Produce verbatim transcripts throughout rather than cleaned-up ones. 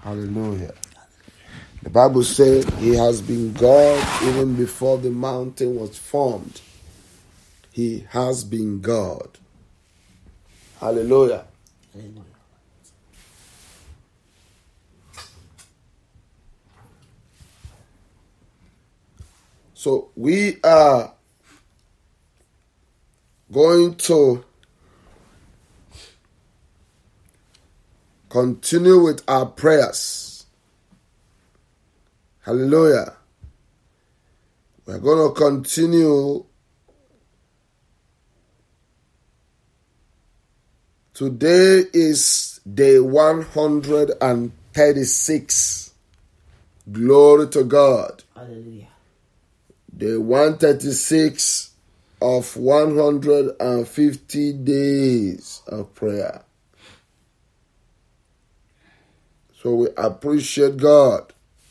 Hallelujah. The Bible said he has been God even before the mountain was formed. He has been God. Hallelujah. Hallelujah. So we are going to continue with our prayers. Hallelujah. We're going to continue. Today is day one hundred thirty-six. Glory to God. Hallelujah. Day one thirty-six of one hundred fifty days of prayer. So we appreciate God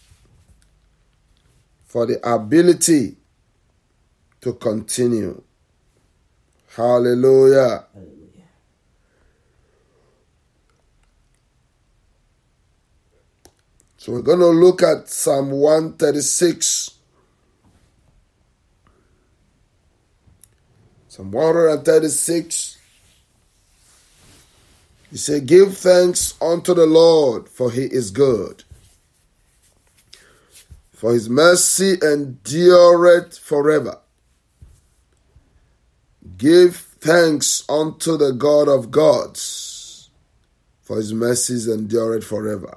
for the ability to continue. Hallelujah. Hallelujah. So we're going to look at Psalm one thirty-six. Psalm one thirty-six. He said, give thanks unto the Lord, for he is good. For his mercy endureth forever. Give thanks unto the God of gods, for his mercies endureth forever.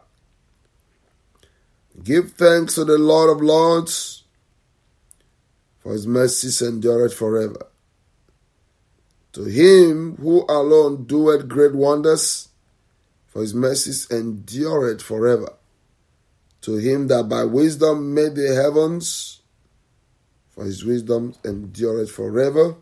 Give thanks to the Lord of lords, for his mercies endureth forever. To him who alone doeth great wonders, for his mercies endureth forever. To him that by wisdom made the heavens, for his wisdom endureth forever.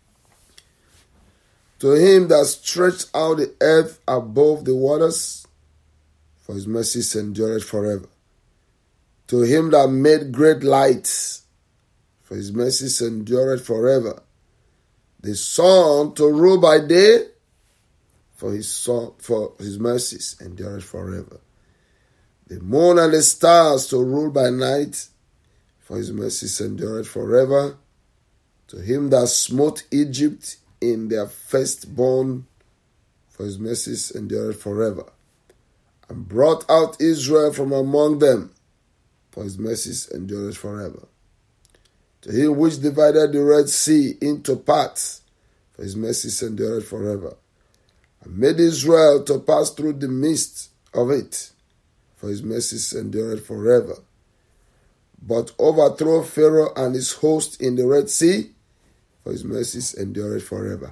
To him that stretched out the earth above the waters, for his mercies endureth forever. To him that made great lights, for his mercies endureth forever. The sun to rule by day, for his son, for his mercies endureth forever. The moon and the stars to rule by night, for his mercies endureth forever. To him that smote Egypt in their firstborn, for his mercies endureth forever. And brought out Israel from among them, for his mercies endureth forever. To him which divided the Red Sea into parts, for his mercies endureth forever. And made Israel to pass through the midst of it, for his mercies endureth forever. But overthrow Pharaoh and his host in the Red Sea, for his mercies endureth forever.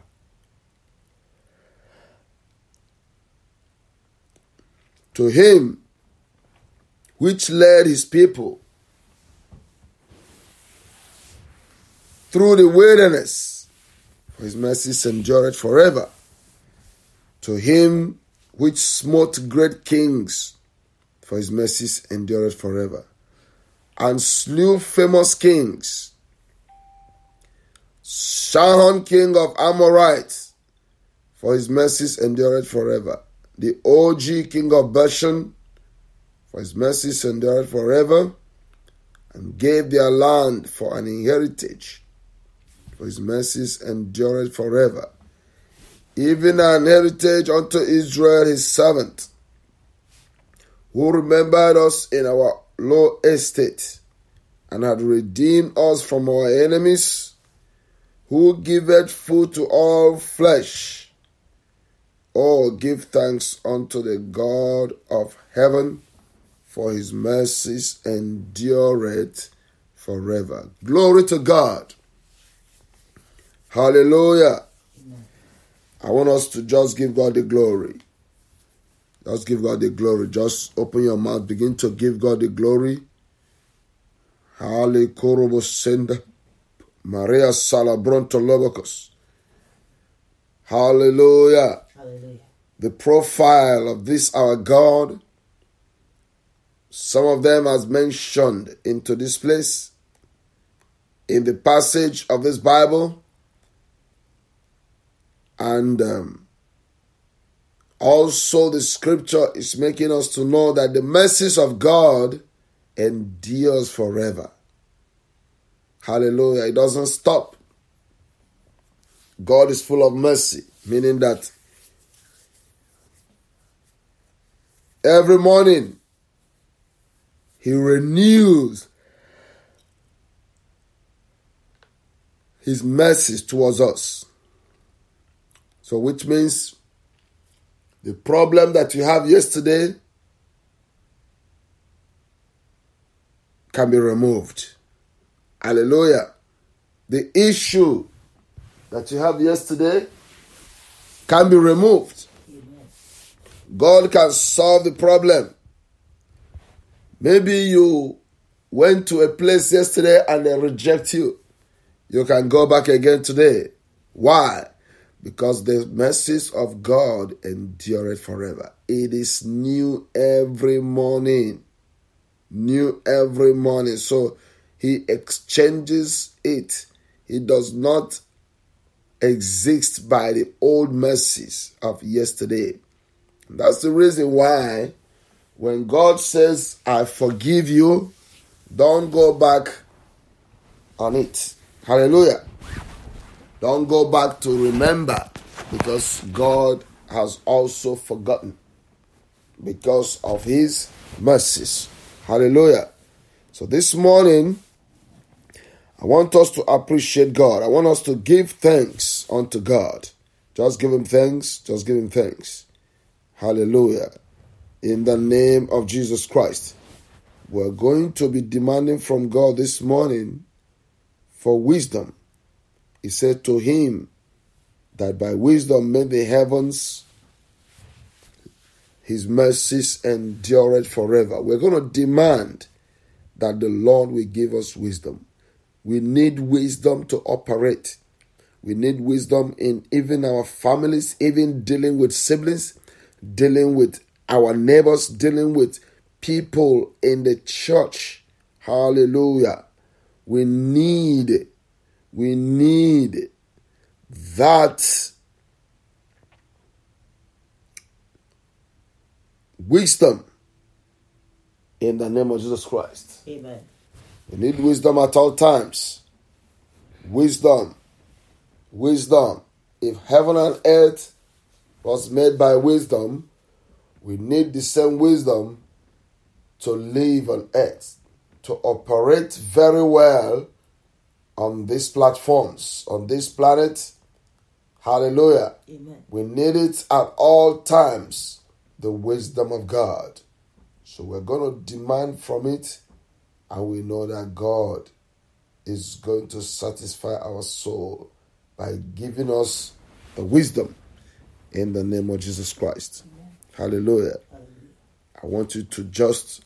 To him which led his people through the wilderness, for his mercies endureth forever. To him which smote great kings, for his mercies endureth forever. And slew famous kings, Sihon king of Amorites, for his mercies endureth forever. The Og king of Bashan, for his mercies endureth forever. And gave their land for an inheritance, for his mercies endureth forever. Even an heritage unto Israel his servant, who remembered us in our low estate, and had redeemed us from our enemies, who giveth food to all flesh. Oh, give thanks unto the God of heaven, for his mercies endureth forever. Glory to God. Hallelujah. Amen. I want us to just give God the glory. Just give God the glory. Just open your mouth. Begin to give God the glory. Hallelujah. Maria Salabronto Lobocos. Hallelujah. Hallelujah. The profile of this our God, some of them as mentioned into this place, in the passage of this Bible, and um, Also, the scripture is making us to know that the mercies of God endures forever. Hallelujah. It doesn't stop. God is full of mercy, meaning that every morning He renews His mercies towards us. So which means the problem that you have yesterday can be removed. Hallelujah. The issue that you have yesterday can be removed. Amen. God can solve the problem. Maybe you went to a place yesterday and they reject you. You can go back again today. Why? Because the mercies of God endure forever. It is new every morning. New every morning. So He exchanges it. He does not exist by the old mercies of yesterday. That's the reason why when God says, I forgive you, don't go back on it. Hallelujah. Don't go back to remember, because God has also forgotten because of His mercies. Hallelujah. So this morning, I want us to appreciate God. I want us to give thanks unto God. Just give Him thanks. Just give Him thanks. Hallelujah. In the name of Jesus Christ. We're going to be demanding from God this morning for wisdom. He said to Him that by wisdom made the heavens, His mercies endured forever. We're going to demand that the Lord will give us wisdom. We need wisdom to operate. We need wisdom in even our families, even dealing with siblings, dealing with our neighbors, dealing with people in the church. Hallelujah. We need, we need that wisdom in the name of Jesus Christ. Amen. We need wisdom at all times. Wisdom. Wisdom. If heaven and earth was made by wisdom, we need the same wisdom to live on earth, to operate very well on these platforms, on this planet. Hallelujah. Amen. We need it at all times, the wisdom of God. So we're going to demand from it, and we know that God is going to satisfy our soul by giving us the wisdom in the name of Jesus Christ. Amen. Hallelujah. Hallelujah. I want you to just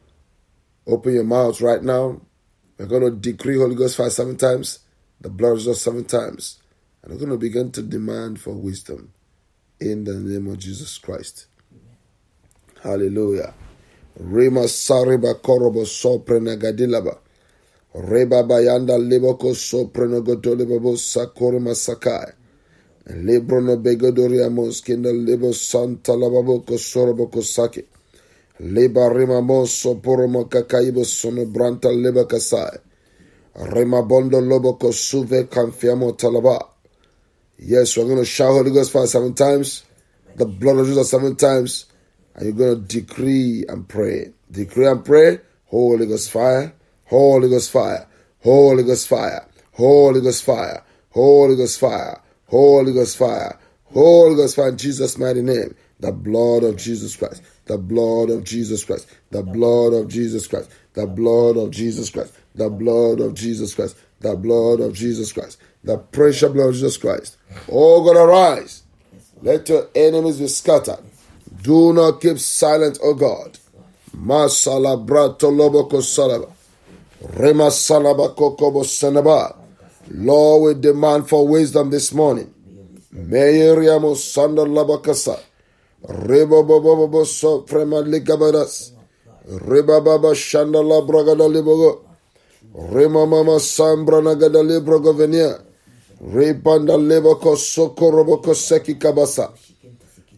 open your mouth right now. We're going to decree Holy Ghost fire seven times, the blood of Jesus seven times, and we're going to begin to demand for wisdom in the name of Jesus Christ. Amen. Hallelujah. Rema sariba korobo soprena gadilaba. Reba bayanda liboko sopreno godolibabo sakore masakai. Libro no begodoriamos kinda libo santa lababoko soroboko saki. Liba rima moso poromo kakaibo sono branta liba kasai. Rema bondo loboko suve confiamo talaba. Yes, we're going to shout Holy Ghost fire seven times, the blood of Jesus seven times, and you're going to decree and pray. Decree and pray. Holy Ghost fire. Holy Ghost fire. Holy Ghost fire. Holy Ghost fire. Holy Ghost fire. Holy Ghost fire. Holy Ghost fire in Jesus' mighty name. The blood of Jesus Christ. The blood of Jesus Christ. The blood of Jesus Christ. The blood of Jesus Christ. The blood of Jesus Christ. The blood of Jesus Christ. The precious blood of Jesus Christ. Oh God, arise. Let your enemies be scattered. Do not keep silent, O God. Masala brato loboko salaba. Rema salaba kokobo sanaba. Lord, we demand for wisdom this morning. Meyeriamo sanda labakasa. Reba baba baba so prema ligabadas. Reba baba shanda la bragada libogo. Rema mama sambra nagada librogo venia. Repanda leboko sokoroboko seki kabasa.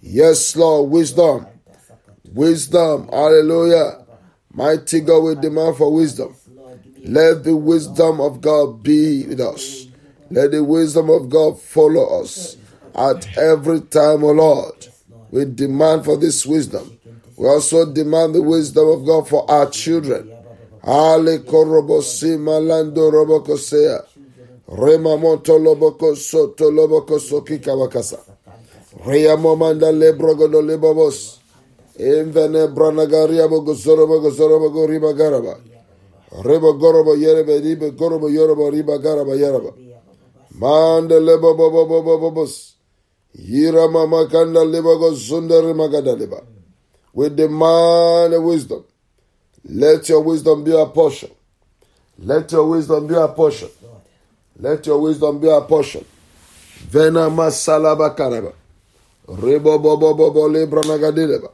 Yes, Lord, wisdom. Wisdom. Hallelujah. Mighty God, we demand for wisdom. Let the wisdom of God be with us. Let the wisdom of God follow us at every time, O Lord. We demand for this wisdom. We also demand the wisdom of God for our children. Ale korobosi malando robokosea. Remamoto loboko soto loboko soki kawakasa. Rea momanda lebrogodo lebobos. Invene branagaria bogosorobo gosorobo goriba garaba. Reba gorobo yerebe ribe gorobo yorobo riba garaba yaraba. Manda lebo bobo bobo bobos. Yira mama kanda lebo gosundere magada leba. We demand a wisdom. Let your wisdom be our portion. Let your wisdom be our portion. Let your wisdom be our portion. Vena masalaba karaba. Rebo bobo bobo lebra nagadileba.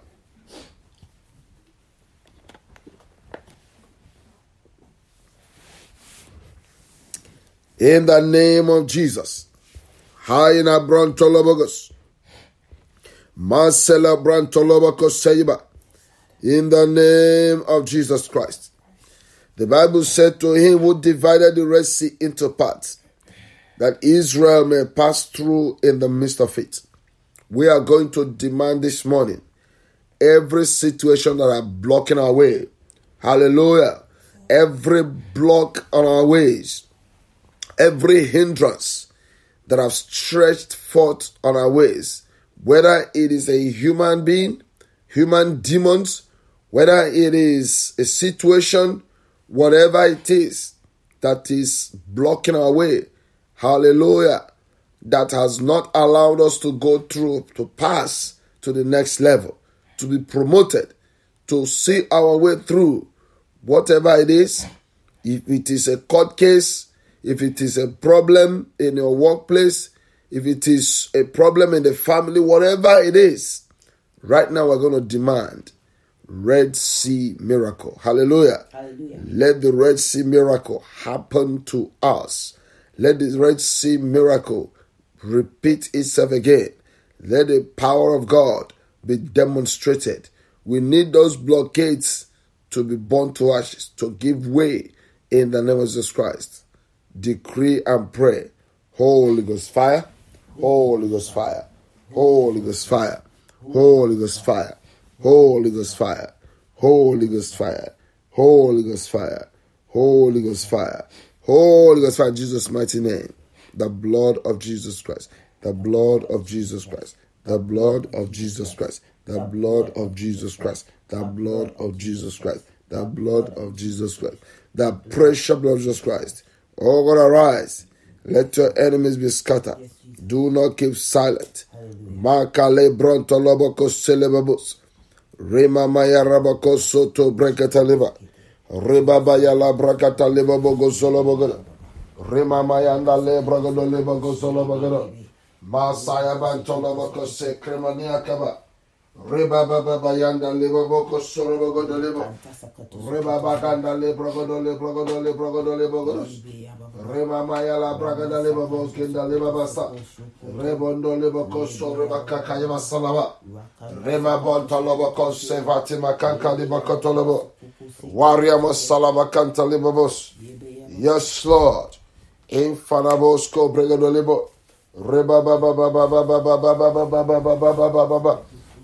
In the name of Jesus. Haina brantolobogos. Marcela brantolobogos seiba. In the name of Jesus Christ. The Bible said to him who divided the Red Sea into parts, that Israel may pass through in the midst of it. We are going to demand this morning every situation that are blocking our way. Hallelujah. Every block on our ways. Every hindrance that have stretched forth on our ways. Whether it is a human being, human demons, whether it is a situation, whatever it is that is blocking our way. Hallelujah. That has not allowed us to go through, to pass to the next level, to be promoted, to see our way through. Whatever it is, if it is a court case, if it is a problem in your workplace, if it is a problem in the family, whatever it is, right now we're going to demand Red Sea miracle. Hallelujah. Hallelujah. Let the Red Sea miracle happen to us. Let the Red Sea miracle repeat itself again. Let the power of God be demonstrated. We need those blockades to be burnt to ashes, to give way in the name of Jesus Christ. Decree and pray. Holy Ghost fire. Holy Ghost fire. Holy Ghost fire. Holy Ghost fire. Holy Ghost fire. Holy Ghost fire. Holy Ghost fire. Holy Ghost fire. Holy Ghost fire. In Jesus' mighty name. The blood of Jesus Christ. The blood of Jesus Christ. The blood of Jesus Christ. The blood of Jesus Christ. The blood of Jesus Christ. The blood of Jesus Christ. The precious blood of Jesus Christ. Oh God, arise. Let your enemies be scattered. Do not keep silent. Makale bronto loboko celebabus. Rema maya rabako soto brekata liba. Reba baya la brakata liba bogo solo bogo. Rema maya anda le bragodo liba go solo bogo. Masaya banto loboko se kremania kaba. Reba baba bayanda liba boko solo bogo do liba. Reba baganda le bragodo le bragodo le bragodo le bogo. Rema maya la bragada le babo skinda le babasa. Rebondo le boko so reba kakaya masalaba. Rema bonto loboko se vatima kanka le boko tolobo. Waria masalaba kanta le babos. Yes, Lord. Infanabos ko bregado lebo. Reba baba baba baba baba baba baba baba baba baba.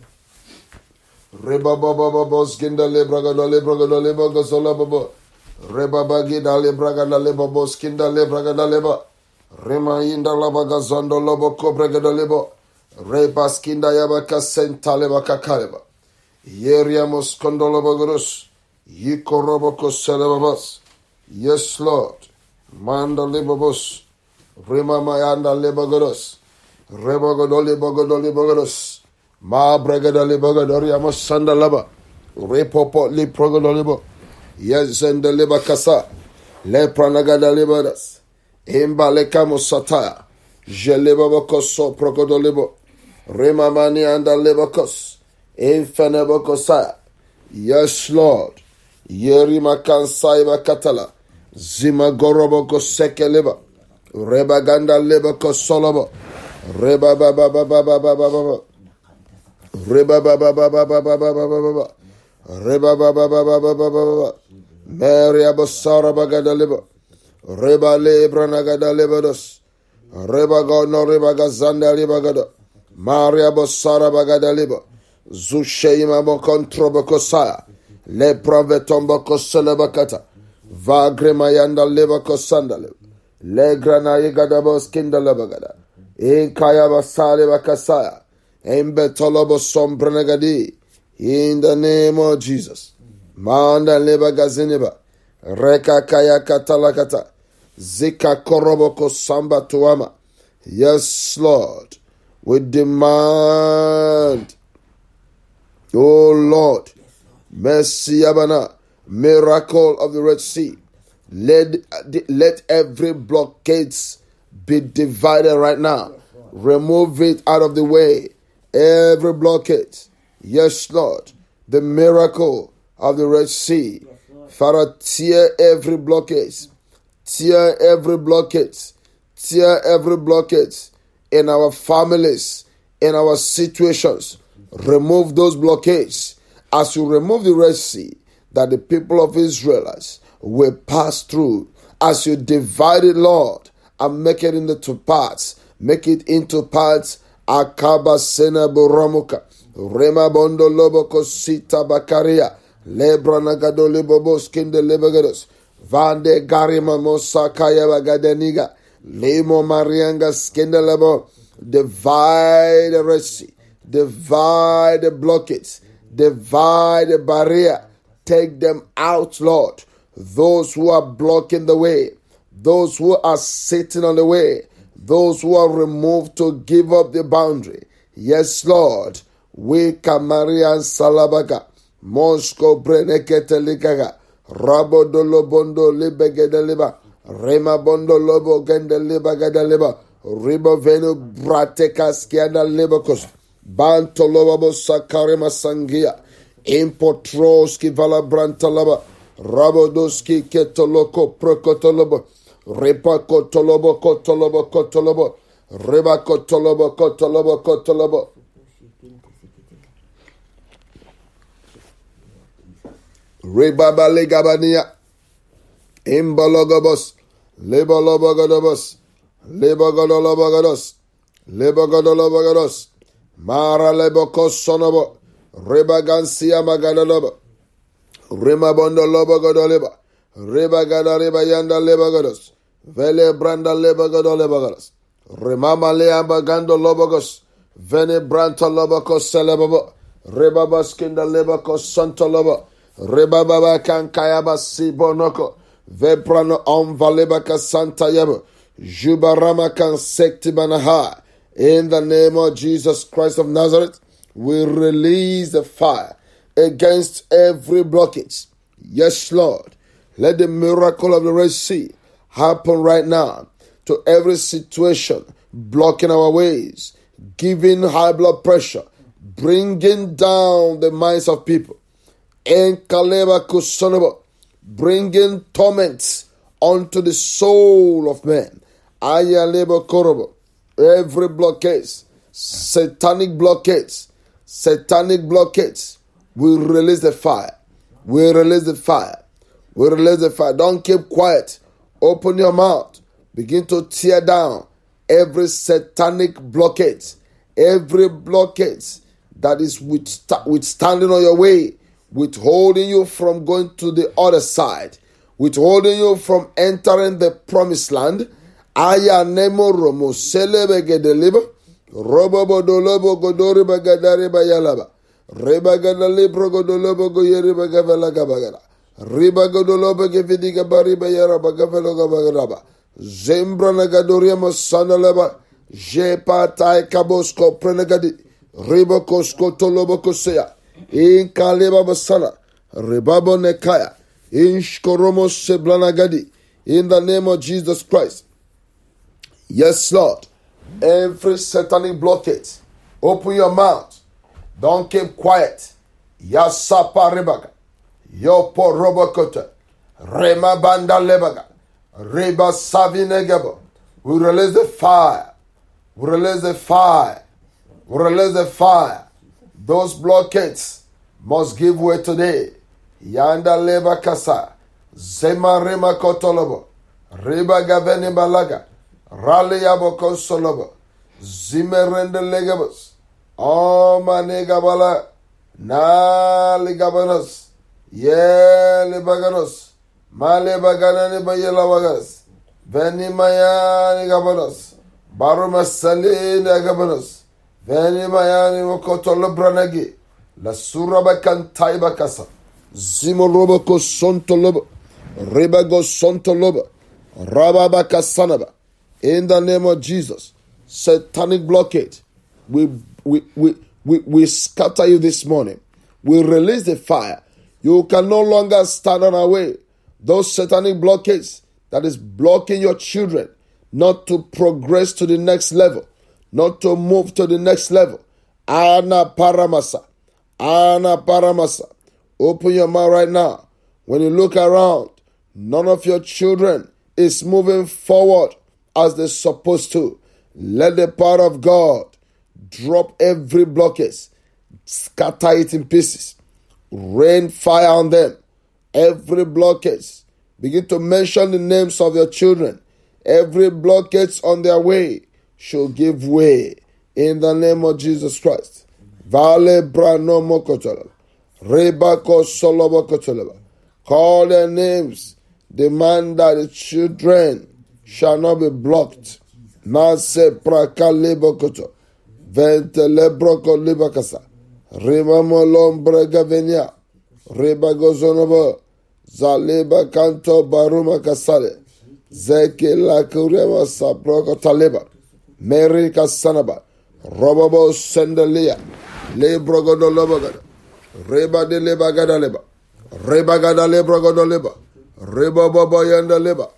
Reba baba baba skinda le bragado le bragado le boko solo babo. Reba bagi dale braga dale bobo skinda le braga dale ba. Rema inda la baga zondo lobo ko braga dale bo. Reba skinda yabaka senta le baka kaleba. Yeriamos kondolo bagurus. Yiko robo ko selebabas. Yes, Lord. Manda le bobos. Rema mayanda le bagurus. Reba godole bagodole bagurus. Ma braga dale bagodori amos sanda laba. Repopo le progodole bo. Yes, and the liba kasa, le pranagada libadas, imba le kamo sataya, je libaboko so prokodolibo, remamani and the libakos, infenebokosaya. Yes, Lord. Yerima kansaiba katala, zima goroboko seke liba, rebaganda libako solobo, reba baba baba baba baba. Reba ba ba ba ba ba ba ba ba ba ba. Reba ba ba ba ba ba ba ba ba. Mary abosara bagada leba. Reba lebra nagada lebados. Reba god no reba gazanda leba gada. Maria bosara bagada leba. Zusheima mo kontroba kosaya. Le provetomba kosala bakata. Vagre mayanda leba kosanda leba. Le grana yigada bos kinda leba gada. In kaya basale bakasaya. In betolobo sombrenagadi. In the name of Jesus. Manda leba gazineba. Reka kaya katalakata. Zika koroboko samba tuama. Yes, Lord. We demand, oh Lord, mercy abana, miracle of the Red Sea. Let, let every blockade be divided right now. Remove it out of the way. Every blockade. Yes, Lord. The miracle of the Red Sea. Father, tear every blockade. Tear every blockade. Tear every blockade in our families, in our situations. Remove those blockades. As you remove the Red Sea, that the people of Israel will pass through. As you divide it, Lord, and make it into two parts. Make it into parts. Akaba sena buramuka. Rema bondo lobo kosita bakaria. Lebra nagado libobo skinde lebagados. Vande garima mosakaya bagadeniga. Lemo marianga skinde lebo. Divide the Red Sea. Divide the blockades. Divide the barrier. Take them out, Lord. Those who are blocking the way. Those who are sitting on the way. Those who are removed to give up the boundary. Yes, Lord. We kamarian salabaga. Mosco brenekete likaga. Rabo dolo bondo libegede liba. Rema bondo lobo gende liba gada liba. Ribo venu brateka skiada libakos. Banto lobo sakarima sangia. Impotroski vala brantalaba. Rabodoski ketoloko prokotolobo. Repa kotolobo kotolobo kotolobo. Reba kotolobo kotolobo kotolobo. Reba balegabania. Imbalogobos. Lebolobogodobos. Lebogodolobogodos. Lebogodolobogodos. Mara lebokos sonobo. Reba gansia magadolobo. Rema bondo lobo godoleba. Reba gada reba yanda leba godos. Vele branda leba godoleba godos. Remama leamba gando lobogos. Vene branta lobokos celebabo. Reba baskinda lebakos santo lobo. Reba baba kan kayaba si bonoko. Veprano om valeba ka santa yabo. Jubarama kan sekti banaha. In the name of Jesus Christ of Nazareth, we release the fire against every blockage. Yes, Lord. Let the miracle of the Red Sea happen right now to every situation blocking our ways, giving high blood pressure, bringing down the minds of people, and kaleba kusonobo, bringing torments onto the soul of man. Ayaleba korobo. Every blockade, satanic blockades, satanic blockades, we release the fire. We release the fire. We release the fire. Don't keep quiet. Open your mouth. Begin to tear down every satanic blockade, every blockade that is withstanding on your way, withholding you from going to the other side, withholding you from entering the promised land. Aya nemo romo selebe gedeliba robo bodolobo godori bagadari bayalaba reba gadali progodolobo goyeri bagavela gabagara riba godolobo gevidiga bari bayara bagavelo gabagaraba zembra nagadoria masanalaba je patai kabosko prenagadi riba kosko tolobo kosea in kaleba basana ribabo nekaya in shkoromo seblanagadi in the name of Jesus Christ. Yes, Lord. Every satanic blockade, open your mouth. Don't keep quiet. Yasapa rebaga. Yopo robokota. Rema banda lebaga. Reba savinegabo. We release the fire. We release the fire. We release the fire. Those blockades must give way today. Yanda leba kasa. Zema rema kotolobo. Riba gaveni balaga. Rally yabo konsolobo. Zimerende legabos. Oh manegabala. Na ligabanos. Ye libaganos. Male bagana ni bayela baganos. Veni maya ligabanos. Baruma sali ligabanos. Veni maya ni mokotolo branagi. La suraba kantai bakasa. Zimo robo ko sonto lobo. Riba go sonto lobo. Rababa kasanaba. In the name of Jesus. Satanic blockade. We we we we, we scatter you this morning. We release the fire. You can no longer stand on our way. Those satanic blockades that is blocking your children not to progress to the next level, not to move to the next level. Ana paramasa. Ana paramasa. Open your mouth right now. When you look around, none of your children is moving forward as they're supposed to. Let the power of God drop every blockage, scatter it in pieces, rain fire on them. Every blockage, begin to mention the names of your children. Every blockage on their way shall give way in the name of Jesus Christ. Vale brano mokotola, rebako solobo kotola. Call their names. Demand that the children shall not be blocked. Nase praka lebokoto. Vente lebroko lebakasa. Rimamo lombre gavenia. Reba gozonobo. Zaleba kanto baruma kasale. Zeke la kurema saproko taleba. Mary kasanaba. Robobo sendelia. Lebrogodo lobagada. Reba de lebagada leba. Rebagada lebrogodo leba. Reba baba yanda leba.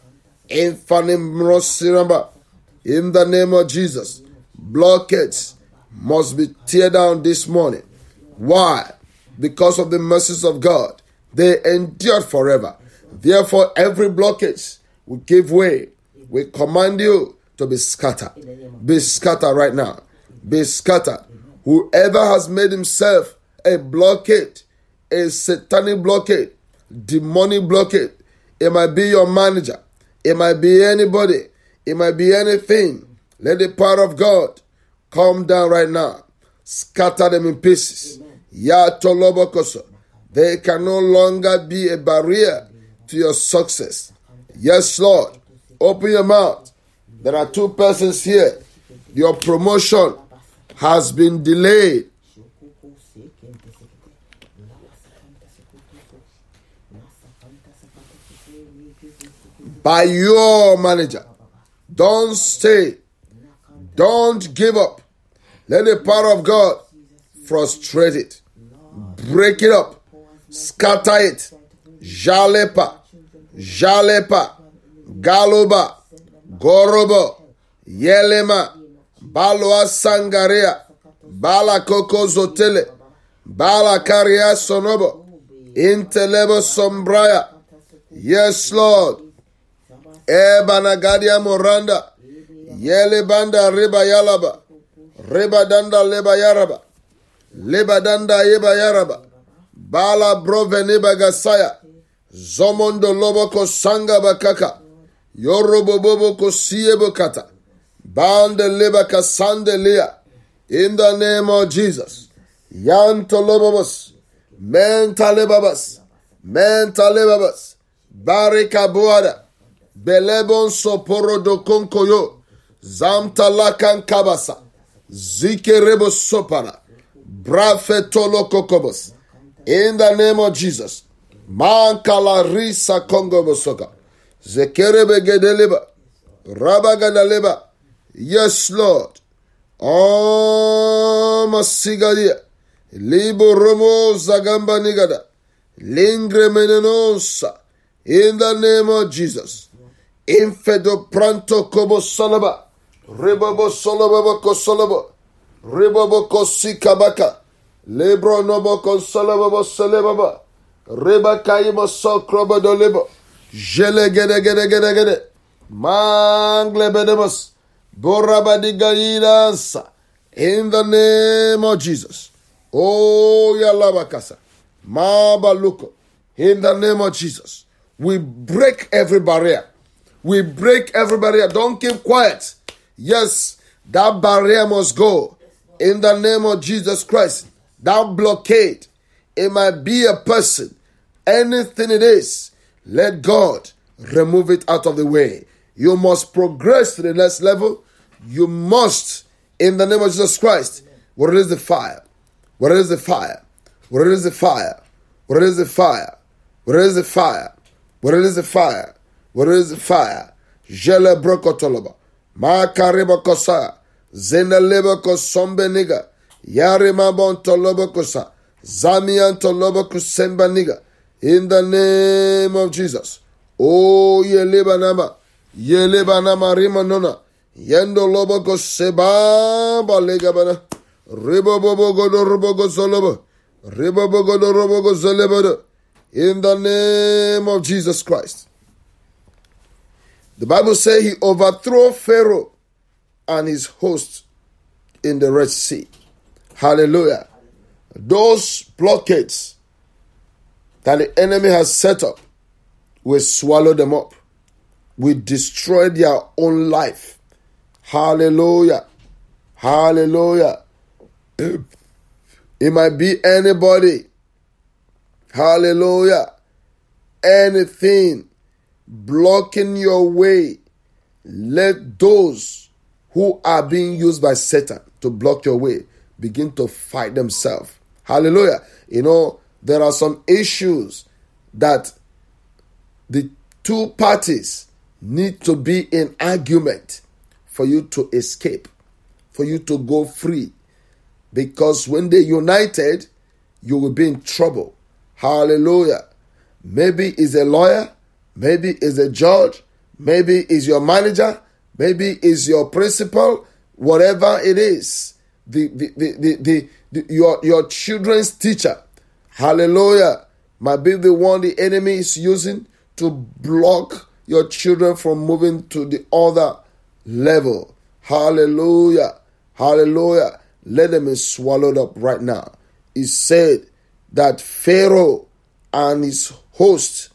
Infanim rosiramba. In the name of Jesus, blockades must be teared down this morning. Why? Because of the mercies of God. They endured forever. Therefore, every blockage will give way. We command you to be scattered. Be scattered right now. Be scattered. Whoever has made himself a blockade, a satanic blockade, demonic blockade, it might be your manager. It might be anybody. It might be anything. Let the power of God come down right now. Scatter them in pieces. Ya tolobokoso. They can no longer be a barrier to your success. Yes, Lord. Open your mouth. There are two persons here. Your promotion has been delayed. By your manager. Don't stay. Don't give up. Let the power of God frustrate it. Break it up. Scatter it. Jalepa. Jalepa. Galoba. Gorobo. Yelema. Balwa Sangaria. Bala Koko Zotele. Bala Karia Sonobo. Intelebo Sombraya. Yes, Lord. Ebanagadia Moranda. Yele banda reba yalaba. Reba danda leba yaraba. Leba danda yeba yaraba. Bala brove neba gasaya. Zomondo lobo ko sanga bakaka. Yorobo bobo ko siebo kata. Bande leba kasande lea. In the name of Jesus. Yanto lobobos. Menta lebabas. Menta lebabas. Barika buada. Belebon soporo do konkoyo. Zamtalakan kabasa. Zikerebo sopara. Brafetolo kokobos. In the name of Jesus. Mankala risa kongo bosoka. Zekerebe gedeleba. Rabagadaleba. Yes, Lord. Oh, masigadia. Libo romo zagamba nigada. Lingre menenosa. In the name of Jesus. Infedo pranto kobo salaba. Ribobo solaba ko solaba. Ribobo ko sikabaka. Lebro nobo ko salaba salaba. Riba kayimo sokrobo do lebo. Jele gede gede gede gede. Mangle bedemos. Borabadiga idansa. In the name of Jesus. Oh, Yalabakasa. Mabaluko. In the name of Jesus, we break every barrier. We break every barrier. Don't keep quiet. Yes, that barrier must go. In the name of Jesus Christ, that blockade, it might be a person, anything it is, let God remove it out of the way. You must progress to the next level. You must, in the name of Jesus Christ, what is the fire? What is the fire? What is the fire? What is the fire? What is the fire? What is the fire? What is the fire? Jele brokotoloba. Ma kariba kosa. Zena leba kosombe niga. Yari mabon toloba kosa. Zamian toloba kusemba niga. In the name of Jesus. Oh, ye leba nama. Ye leba nama rima nona. Yendo loba koseba balega bana. Ribo bobo godo robo gozoloba. Ribo bobo godo robo gozoleba. In the name of Jesus Christ. The Bible says he overthrew Pharaoh and his host in the Red Sea. Hallelujah. Those blockades that the enemy has set up, we swallow them up. We destroy their own life. Hallelujah. Hallelujah. It might be anybody. Hallelujah. Anything blocking your way, let those who are being used by Satan to block your way begin to fight themselves. Hallelujah. You know, there are some issues that the two parties need to be in argument for you to escape, for you to go free. Because when they united, you will be in trouble. Hallelujah. Maybe it's a lawyer, maybe it's a judge, maybe it's your manager, maybe it's your principal, whatever it is, the, the, the, the, the, the your, your children's teacher, hallelujah, might be the one the enemy is using to block your children from moving to the other level. Hallelujah. Hallelujah. Let them be swallowed up right now. He said that Pharaoh and his host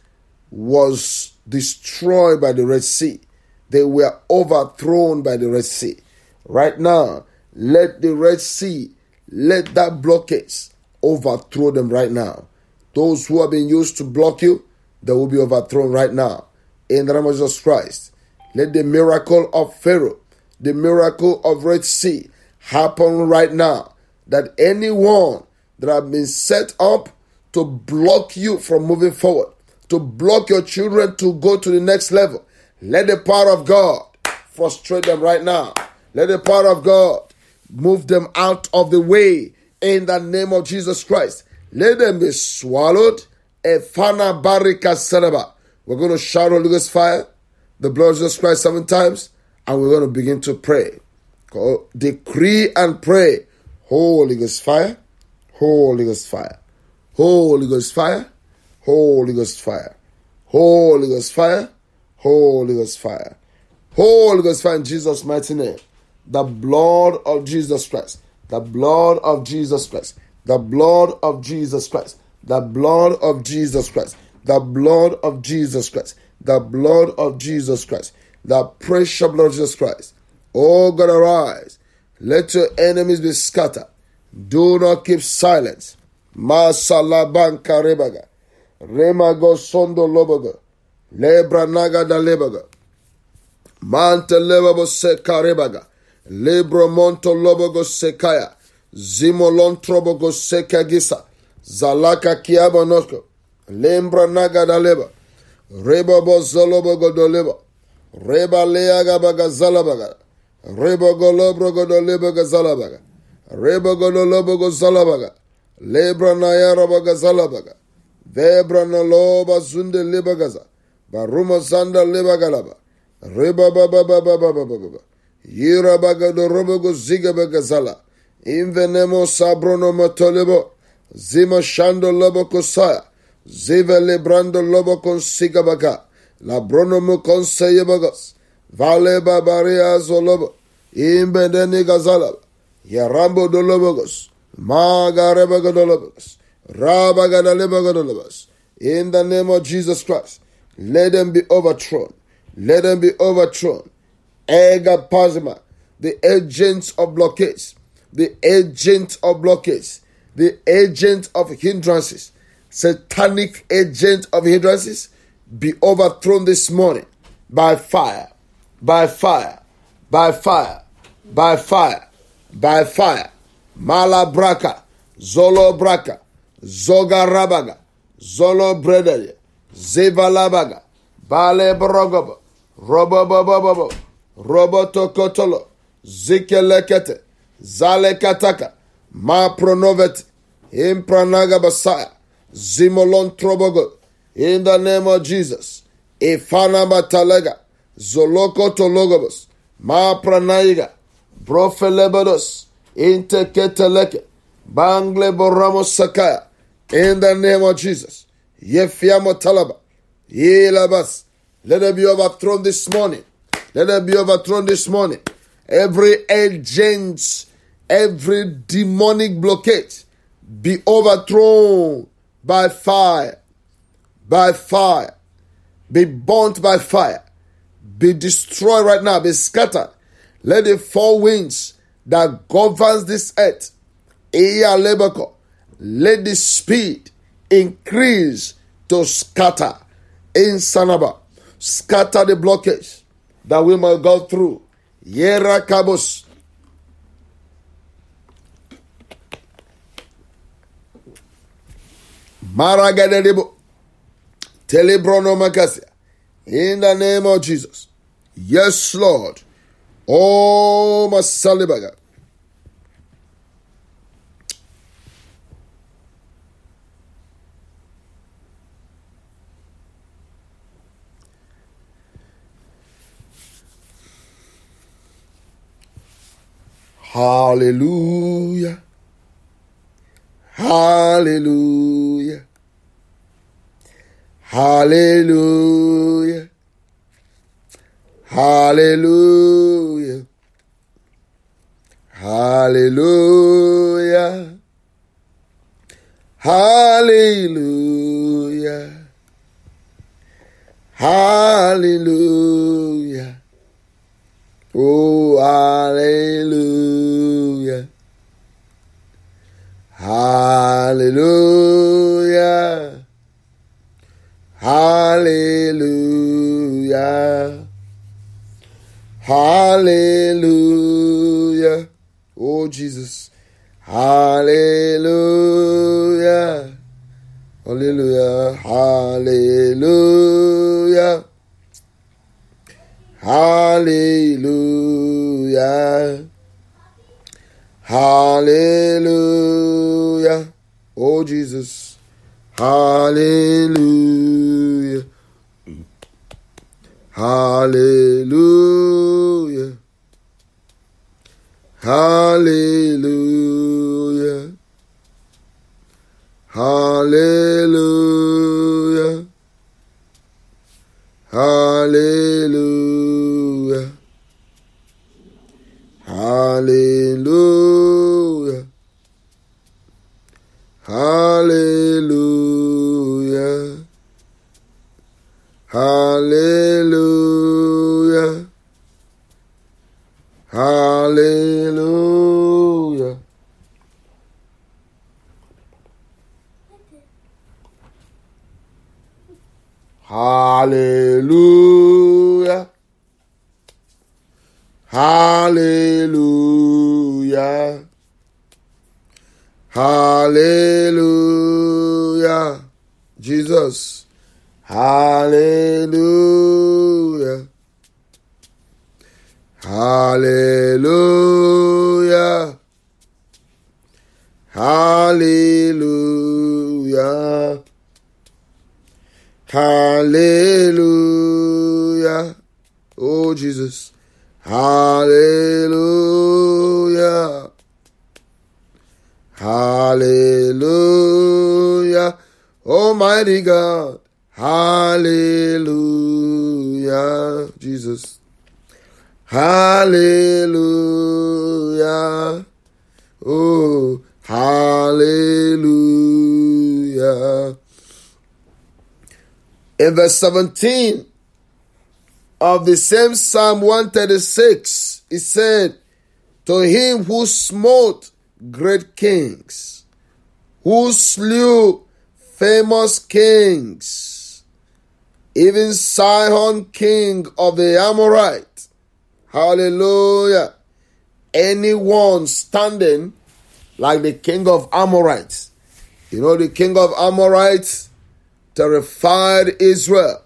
was destroyed by the Red Sea. They were overthrown by the Red Sea. Right now, let the Red Sea, let that blockage overthrow them right now. Those who have been used to block you, they will be overthrown right now. In the name of Jesus Christ, let the miracle of Pharaoh, the miracle of Red Sea happen right now. That anyone that have been set up to block you from moving forward, to block your children to go to the next level, let the power of God frustrate them right now. Let the power of God move them out of the way in the name of Jesus Christ. Let them be swallowed. Efana barika sereba. We're going to shout Holy Ghost fire, the blood of Jesus Christ seven times, and we're going to begin to pray. Go, decree and pray. Holy Ghost fire, Holy Ghost fire, Holy Ghost fire, Holy Ghost fire, Holy Ghost fire, Holy Ghost fire, Holy Ghost fire in Jesus' mighty name. The blood of Jesus Christ, the blood of Jesus Christ, the blood of Jesus Christ, the blood of Jesus Christ, the blood of Jesus Christ, the blood of Jesus Christ, the precious blood of Jesus Christ. Oh God, arise. Let your enemies be scattered. Do not keep silence. Masalaban karebaga. Remago sondo lobaga. Lebra naga da lebaga. Mante lebabo se karebaga. Lebro monto lobago sekaya. Zimolon trobogo sekagisa. Zalaka kiabanoko. Lembra naga da leba. Rebabo zolobogo do leba. Reba leaga baga zalabaga. Reba golobro godo leba gazalabaga. Reba gololobo gozalabaga. Lebra nayara baga zalabaga. Vebra no loba zunde leba gaza. Baruma zanda leba galaba. Reba baba baba baba baba. Yira baga do robo go ziga baga zala. Invenemo sabrono matolebo. Zima shando lobo kosaya. Ziva lebrando lobo con siga baga. La brono mo conseille bagas. Vale babaria zolobo. Imbedeni gazala. Yarambo dolobogos. Magarebagadolabas. Rabagadalebagadolabas. In the name of Jesus Christ, let them be overthrown. Let them be overthrown. Ega Pazima, the agents of blockades, the agents of blockades, the agent of hindrances, satanic agent of hindrances, be overthrown this morning by fire, by fire, by fire, by fire, by fire. Malabraka, Zolo Braka, Zoga Rabaga, Zolo Bredere, Zevalabaga, Bale Brogobo, Robobobobo, Robotokotolo, Zikelekete, Zalekataka, Ma Pronovet, Impranaga Basaya, Zimolon Trobogo, in the name of Jesus, Ifana Batalega, Zoloko Tologobos, Ma Pranaiga, Brofelebados, Inteketeleke, Bangle Boramos Sakaya, in the name of Jesus, Yefiamo Talaba, Yelabas, let them be overthrown this morning. Let them be overthrown this morning. Every agent, every demonic blockade be overthrown by fire, by fire, be burnt by fire, be destroyed right now, be scattered. Let the four winds that governs this earth, let the speed increase to scatter in Sanaba, scatter the blockage that we might go through. Yera Kabos. Maragadebo. Telebrono Makasia. In the name of Jesus. Yes, Lord. Oh, Masalibaga. Hallelujah. Hallelujah. Hallelujah. Hallelujah. Hallelujah. Hallelujah. Hallelujah. Oh, hallelujah. Hallelujah. Hallelujah. Hallelujah. Oh, Jesus. Hallelujah. Hallelujah. Hallelujah. Hallelujah. Hallelujah. Oh, Jesus. Hallelujah. Hallelujah. Hallelujah. Hallelujah. Hallelujah. Hallelujah. Hallelujah. Hallelujah. Hallelujah. Hallelujah. Hallelujah. Hallelujah. Jesus. Hallelujah. Hallelujah. Hallelujah. Hallelujah. Oh, Jesus. Hallelujah. Hallelujah. Almighty God. Hallelujah. Jesus. Hallelujah. Oh, Hallelujah. In verse seventeen of the same Psalm one thirty-six, it said, to him who smote great kings, who slew famous kings, even Sihon, king of the Amorites. Hallelujah. Anyone standing like the king of Amorites. You know, the king of Amorites terrified Israel.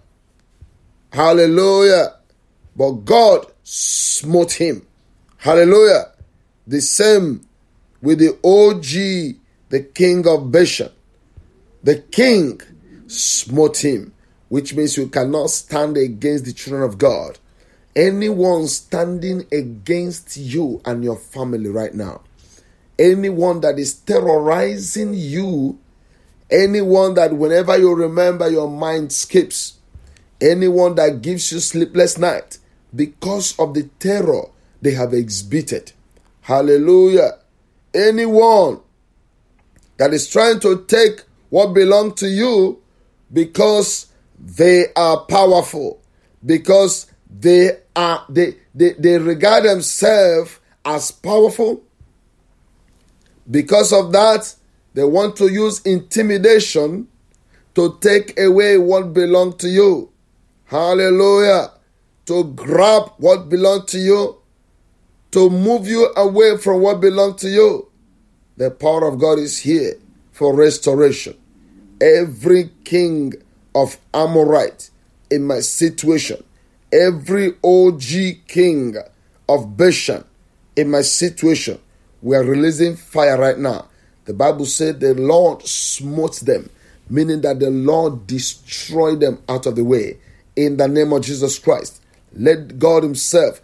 Hallelujah. But God smote him. Hallelujah. The same with the O G, the king of Bashan. The king smote him, which means you cannot stand against the children of God. Anyone standing against you and your family right now, anyone that is terrorizing you, anyone that whenever you remember your mind skips, anyone that gives you sleepless night because of the terror they have exhibited. Hallelujah. Anyone that is trying to take what belongs to you because they are powerful, because they are they, they, they regard themselves as powerful. Because of that, they want to use intimidation to take away what belongs to you. Hallelujah. To grab what belongs to you, to move you away from what belongs to you. The power of God is here for restoration. Every king of Amorite in my situation, every O G king of Bashan in my situation, we are releasing fire right now. The Bible said the Lord smote them, meaning that the Lord destroyed them out of the way. In the name of Jesus Christ, let God himself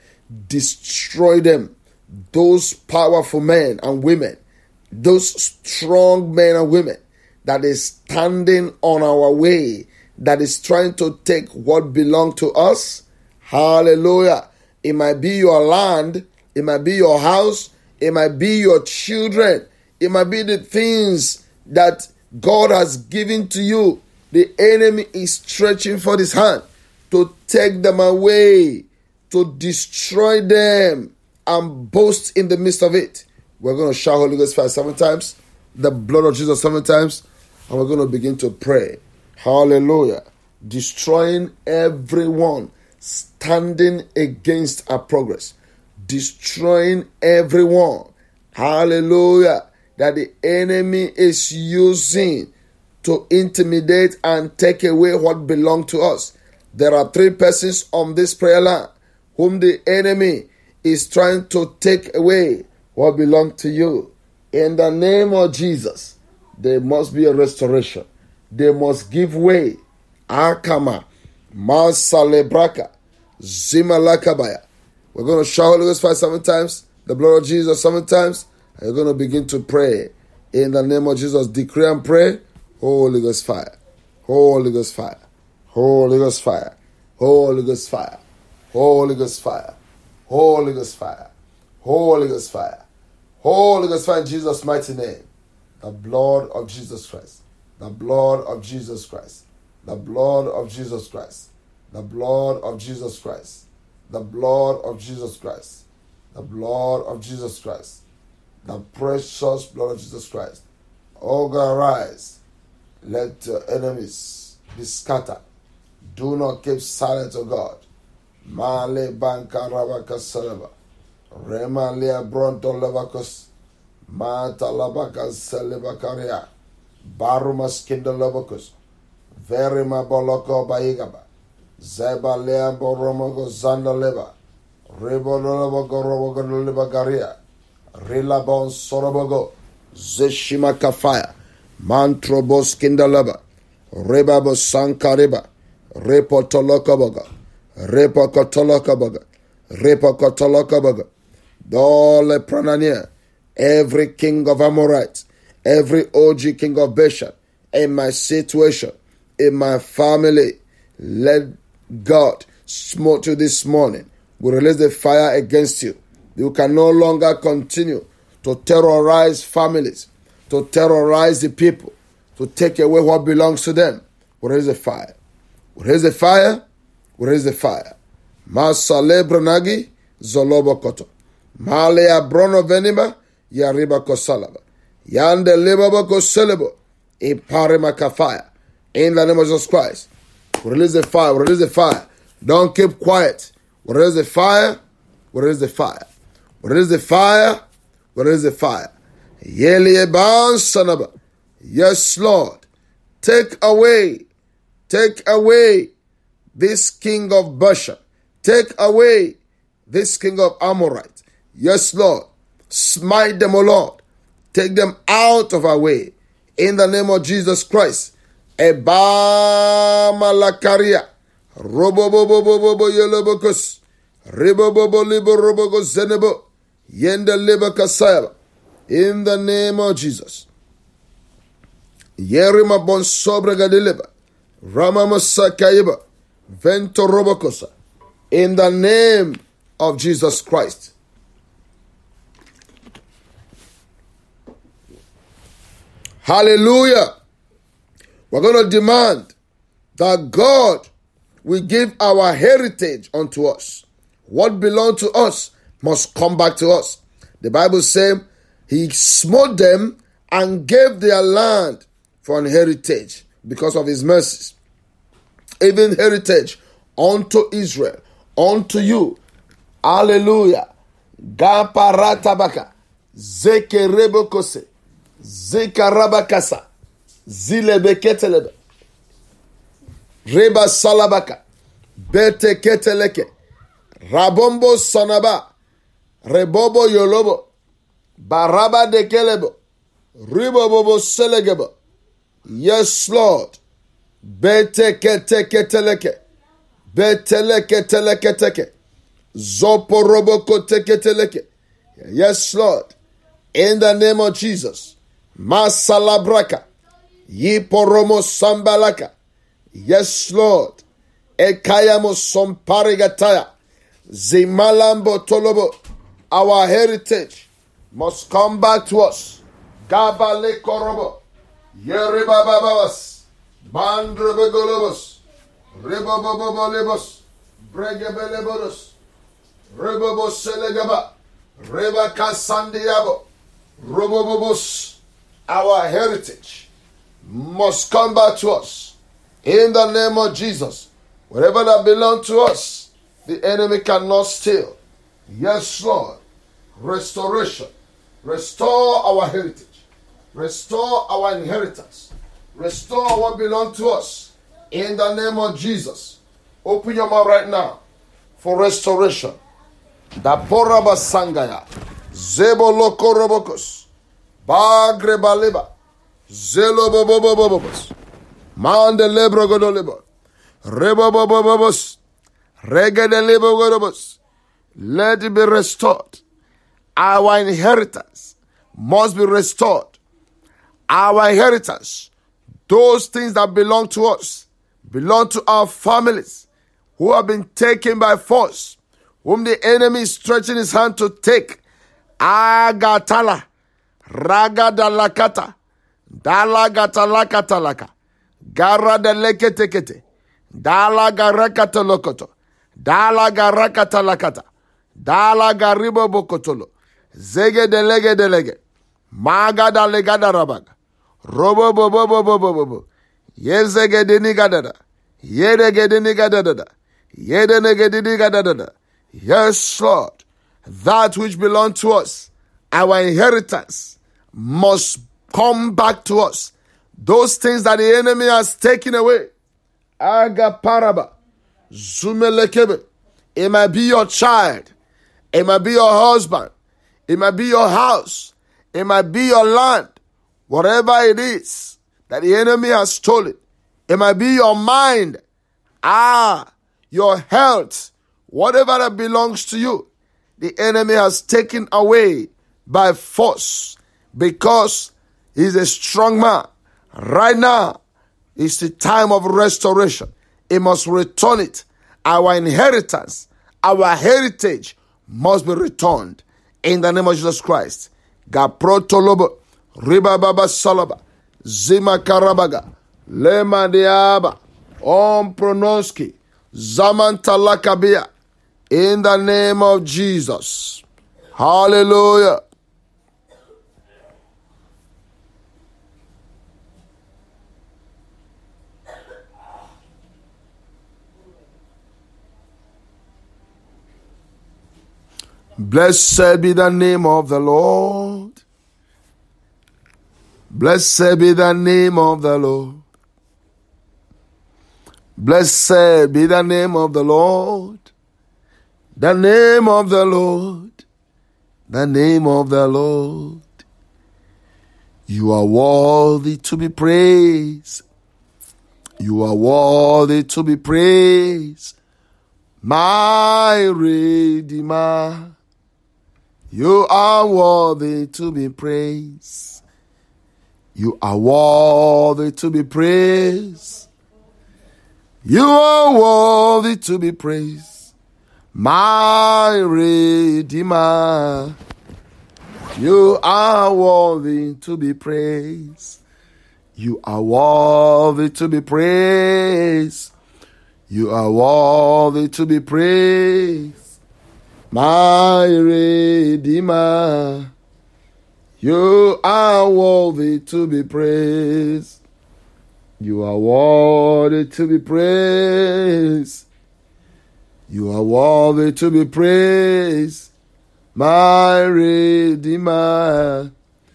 destroy them. Those powerful men and women, those strong men and women that is standing on our way, that is trying to take what belongs to us. Hallelujah. It might be your land, it might be your house, it might be your children, it might be the things that God has given to you. The enemy is stretching for his hand to take them away, to destroy them and boast in the midst of it. We're going to shout Holy Ghost fire seven times, the blood of Jesus seven times, and we're going to begin to pray. Hallelujah. Destroying everyone standing against our progress. Destroying everyone. Hallelujah. That the enemy is using to intimidate and take away what belongs to us. There are three persons on this prayer line whom the enemy is trying to take away what belongs to you. In the name of Jesus, there must be a restoration. They must give way. Akama, Masalebraka, Zimalakabaya. We're going to shout Holy Ghost fire seven times, the blood of Jesus seven times, and you're going to begin to pray. In the name of Jesus, decree and pray, Holy Ghost fire, Holy Ghost fire, Holy Ghost fire, Holy Ghost fire, Holy Ghost fire, Holy Ghost fire, Holy Ghost fire, Holy Ghost fire in Jesus' mighty name. The blood of Jesus Christ, the blood of Jesus Christ, the blood of Jesus Christ, the blood of Jesus Christ, the blood of Jesus Christ, the blood of Jesus Christ, the precious blood of Jesus Christ. Oh God, arise. Let your enemies be scattered. Do not keep silent, O God. Male banka rabaka salaba. Rema lea bronto labakos. Mata labaka salibakaria. Baruma skinda labakos. Verima boloko baigaba. Zeba lea boromogo zanda leba. Ribololobogo robogo libagaria. Rilabon sorobogo. Zeshima kafaya. Mantrobos kindalaba. Rebabo sankariba. Repotolokabaga. Repokotolokabaga. Repokotolokabaga. Dole pranania. Every king of Amorites, every O G king of Bashan, in my situation, in my family, let God smote you this morning. We release the fire against you. You can no longer continue to terrorize families, to terrorize the people, to take away what belongs to them. We raise the fire. We raise the fire. We raise the fire. Masale Branagi Zolobo Koto. Malea Brono Venima Yariba Kosalaba. Yande Libaba Koselebo. Iparima Kafaya. In the name of Jesus Christ. We release the fire. We release the fire. Don't keep quiet. We release the fire. We release the fire. We release the fire. We release the fire. Yelieban Sanaba. Yes, Lord. Take away. Take away this king of Bashan. Take away this king of Amorite. Yes, Lord. Smite them, O Lord. Take them out of our way. In the name of Jesus Christ. Eba malakaria. Robobobobobobo yelobokos. Ribobobo libo robogo zenebo. Yende libo kasayaba. In the name of Jesus. Yerima bon sobrega deliver. Ramamasakaiba. Vento robokosa. In the name of Jesus Christ. Hallelujah. We're going to demand that God will give our heritage unto us. What belongs to us must come back to us. The Bible says he smote them and gave their land for an heritage because of his mercies. Even heritage unto Israel, unto you. Hallelujah. Gaparatabaka. Zekerebokose. Zekarabakasa. Zilebeketelebe. Reba salabaka. Bete keteleke. Rabombo sanaba. Rebobo yolobo. Baraba de kelebo. Ribobobo selegebo. Yes, Lord. Bete kete keteleke. Beteleke teleke teke. Zoporoboko teke teleke. Yes, Lord. In the name of Jesus. Masalabraka. Yiporomo sambalaka. Yes, Lord. Ekayamo somparigataya. Zimalambo tolobo. Our heritage must come back to us. Gabale korobo. Yeribababas. Bandrebegolobos. Ribobobobolibos. Bregebelebodos. Riboboselegaba. Rebakasandiabo. Robobobos. Our heritage must come back to us. In the name of Jesus. Whatever that belongs to us, the enemy cannot steal. Yes, Lord. Restoration. Restore our heritage. Restore our inheritance. Restore what belongs to us. In the name of Jesus. Open your mouth right now for restoration. Da poraba sangaya. Zebo loko robokos. Bagre baleba. Zelo bobobobobos. Mande lebro godolebo. Rebo bobobobos. Regede lebo godobos. Let it be restored. Our inheritance must be restored. Our inheritance, those things that belong to us, belong to our families, who have been taken by force, whom the enemy is stretching his hand to take. Agatala, ragadalakata, dalagatalakatalaka, garadaleketekete, dalagarakatalokoto, dalagarakata, dalagaribobokotolo, zege delege delege, magada legada rabaga, robo bobo bobo bobo, yezege denigadada, yedege denigadada, yedenege denigadada. Yes, Lord, that which belongs to us, our inheritance, must come back to us. Those things that the enemy has taken away. Aga paraba, zumelekebe. It might be your child. It might be your husband. It might be your house. It might be your land. Whatever it is that the enemy has stolen. It might be your mind. Ah, your health. Whatever that belongs to you. The enemy has taken away by force. Because he's a strong man. Right now, it's the time of restoration. He must return it. Our inheritance, our heritage must be returned in the name of Jesus Christ. Gaprotolobo, Riba Baba Salaba, Zima Karabaga, Lema Diaba, Om Pronoski, Zaman Talakabia, in the name of Jesus. Hallelujah. Blessed be the name of the Lord. Blessed be the name of the Lord. Blessed be the name of the Lord. The name of the Lord. The name of the Lord. You are worthy to be praised. You are worthy to be praised. My Redeemer. You are worthy to be praised. You are worthy to be praised. You are worthy to be praised. My Redeemer. You are worthy to be praised. You are worthy to be praised. You are worthy to be praised. My Redeemer, you are worthy to be praised. You are worthy to be praised. You are worthy to be praised. My Redeemer,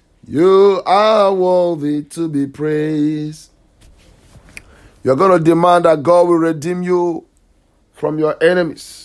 you are worthy to be praised. You're going to demand that God will redeem you from your enemies.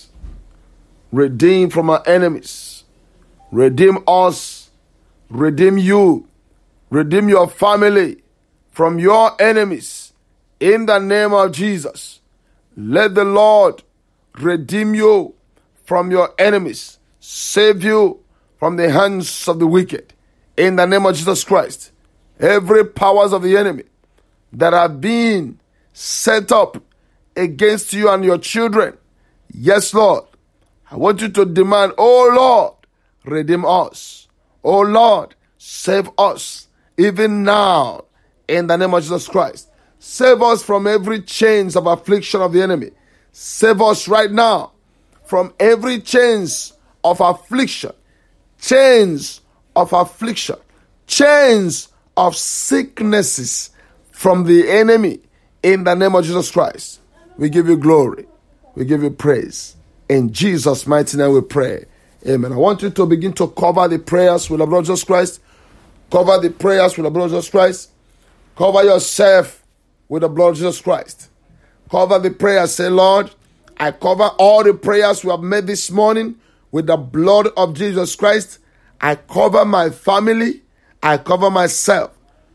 Redeem from our enemies. Redeem us. Redeem you. Redeem your family from your enemies. In the name of Jesus. Let the Lord redeem you from your enemies. Save you from the hands of the wicked. In the name of Jesus Christ. Every powers of the enemy that have been set up against you and your children. Yes, Lord. I want you to demand, oh Lord, redeem us. Oh Lord, save us. Even now, in the name of Jesus Christ. Save us from every chains of affliction of the enemy. Save us right now from every chains of affliction. Chains of affliction. Chains of sicknesses from the enemy. In the name of Jesus Christ. We give you glory. We give you praise. In Jesus' mighty name we pray. Amen. I want you to begin to cover the prayers with the blood of Jesus Christ. Cover the prayers with the blood of Jesus Christ. Cover yourself with the blood of Jesus Christ. Cover the prayers. Say, Lord, I cover all the prayers we have made this morning with the blood of Jesus Christ. I cover my family. I cover myself.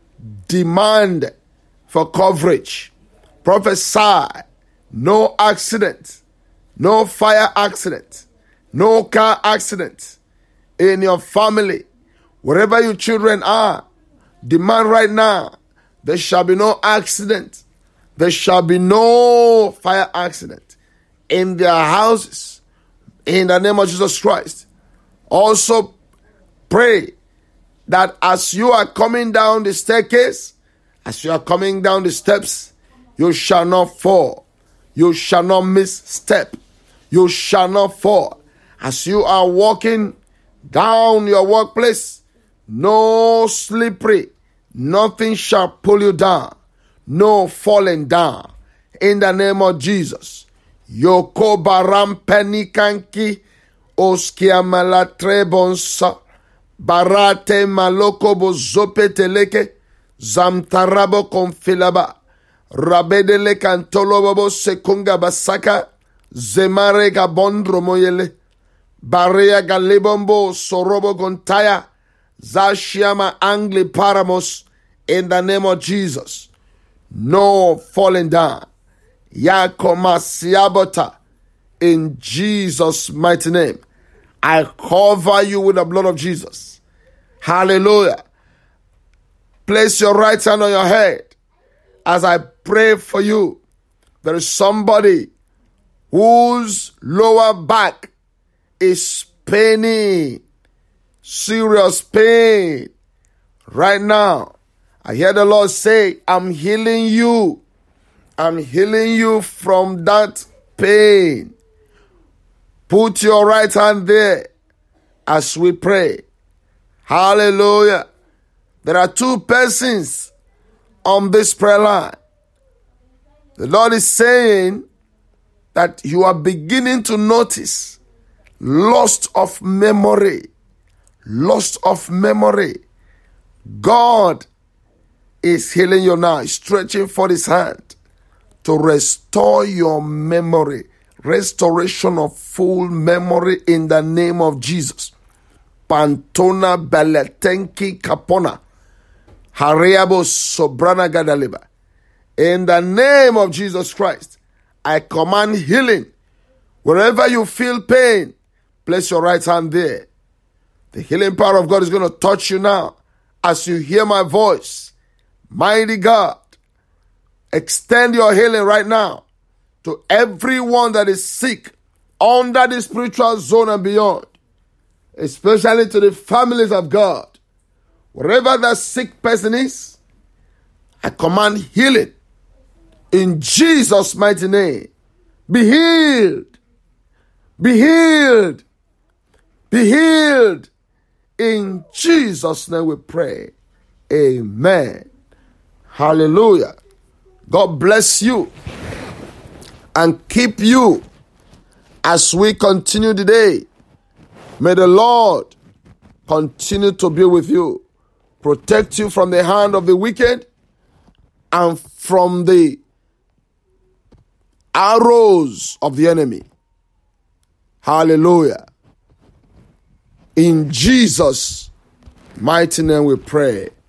Demand for coverage. Prophesy. No accident. No fire accident, no car accident in your family, wherever your children are. Demand right now, there shall be no accident. There shall be no fire accident in their houses. In the name of Jesus Christ. Also pray that as you are coming down the staircase, as you are coming down the steps, you shall not fall. You shall not misstep. You shall not fall. As you are walking down your workplace, no slippery, nothing shall pull you down. No falling down. In the name of Jesus. Yoko baram penikanki oskia malatrebonsa barate maloko bozope teleke zamtarabo konfilaba rabedele kantolobo sekunga basaka zemare gabondro moyele Barea galibombo sorobo gontaya zashiama angli paramos. In the name of Jesus. No falling down. Yakoma siabota. In Jesus' mighty name. I cover you with the blood of Jesus. Hallelujah. Place your right hand on your head as I pray for you. There is somebody whose lower back is paining, serious pain, Right now, I hear the Lord say, I'm healing you. I'm healing you from that pain. Put your right hand there as we pray. Hallelujah. There are two persons on this prayer line. The Lord is saying that you are beginning to notice loss of memory. Loss of memory. God is healing you now, stretching for his hand to restore your memory. Restoration of full memory in the name of Jesus. Pantona beletenki kapona. Hariabo sobrana gadaliba. In the name of Jesus Christ, I command healing. Wherever you feel pain, place your right hand there. The healing power of God is going to touch you now as you hear my voice. Mighty God, extend your healing right now to everyone that is sick under the spiritual zone and beyond, especially to the families of God. Wherever that sick person is, I command healing in Jesus' mighty name. Be healed. Be healed. Be healed. In Jesus' name we pray. Amen. Hallelujah. God bless you and keep you as we continue today. May the Lord continue to be with you, protect you from the hand of the wicked and from the arrows of the enemy. Hallelujah. In Jesus' mighty name we pray.